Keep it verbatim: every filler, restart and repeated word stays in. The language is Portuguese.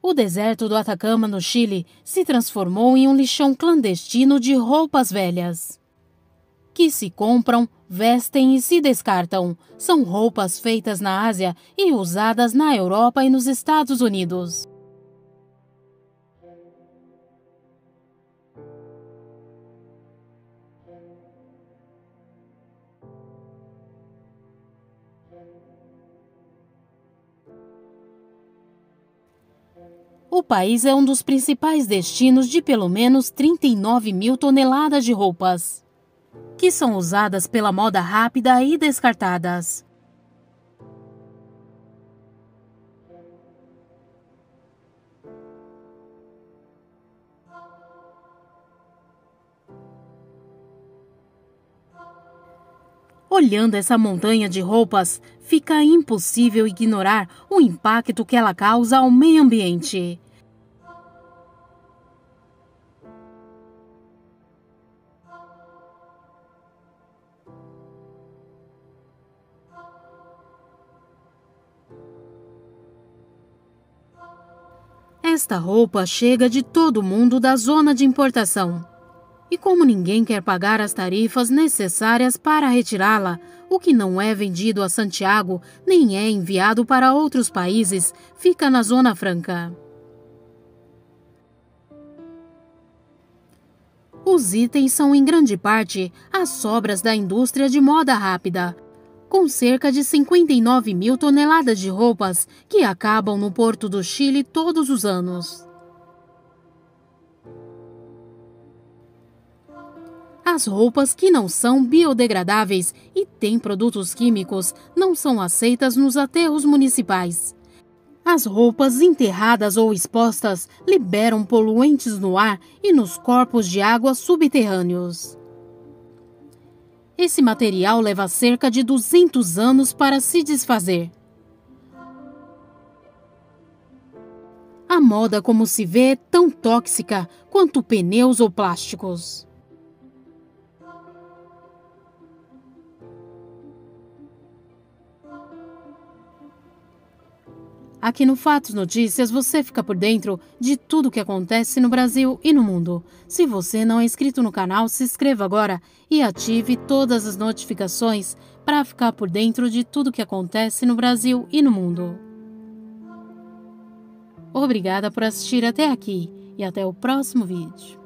O deserto do Atacama, no Chile, se transformou em um lixão clandestino de roupas velhas, que se compram, vestem e se descartam. São roupas feitas na Ásia e usadas na Europa e nos Estados Unidos. O país é um dos principais destinos de pelo menos trinta e nove mil toneladas de roupas, que são usadas pela moda rápida e descartadas. Olhando essa montanha de roupas, fica impossível ignorar o impacto que ela causa ao meio ambiente. Esta roupa chega de todo mundo da zona de importação. E como ninguém quer pagar as tarifas necessárias para retirá-la, o que não é vendido a Santiago nem é enviado para outros países, fica na Zona Franca. Os itens são em grande parte as sobras da indústria de moda rápida, com cerca de cinquenta e nove mil toneladas de roupas que acabam no Porto do Chile todos os anos. As roupas que não são biodegradáveis e têm produtos químicos não são aceitas nos aterros municipais. As roupas enterradas ou expostas liberam poluentes no ar e nos corpos de água subterrâneos. Esse material leva cerca de duzentos anos para se desfazer. A moda, como se vê, é tão tóxica quanto pneus ou plásticos. Aqui no Fatos Notícias você fica por dentro de tudo o que acontece no Brasil e no mundo. Se você não é inscrito no canal, se inscreva agora e ative todas as notificações para ficar por dentro de tudo o que acontece no Brasil e no mundo. Obrigada por assistir até aqui e até o próximo vídeo.